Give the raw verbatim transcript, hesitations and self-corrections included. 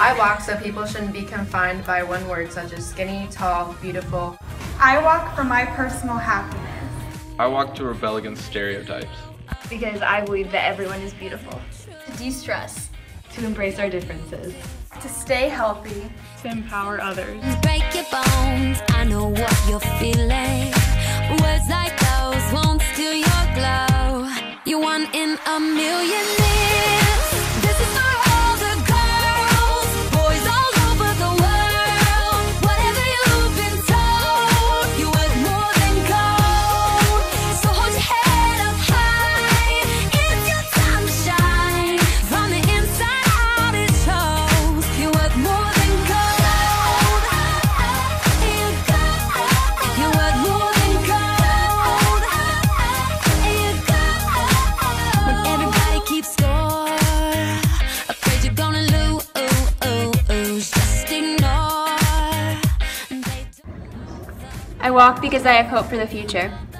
I walk so people shouldn't be confined by one word such as skinny, tall, beautiful. I walk for my personal happiness. I walk to rebel against stereotypes. Because I believe that everyone is beautiful. To de-stress. To embrace our differences. To stay healthy. To empower others. Break your bones, I know what you're feeling. Words like those won't steal your glow. You're one in a million years. This is for all the girls, boys all over the world. Whatever you've been told, you're worth more than gold. So hold your head up high, it's your time to shine. From the inside out it shows, you're worth more than gold. You got, you're worth more than gold. You got, when everybody keeps score, afraid you're gonna lose, just ignore. I walk because I have hope for the future.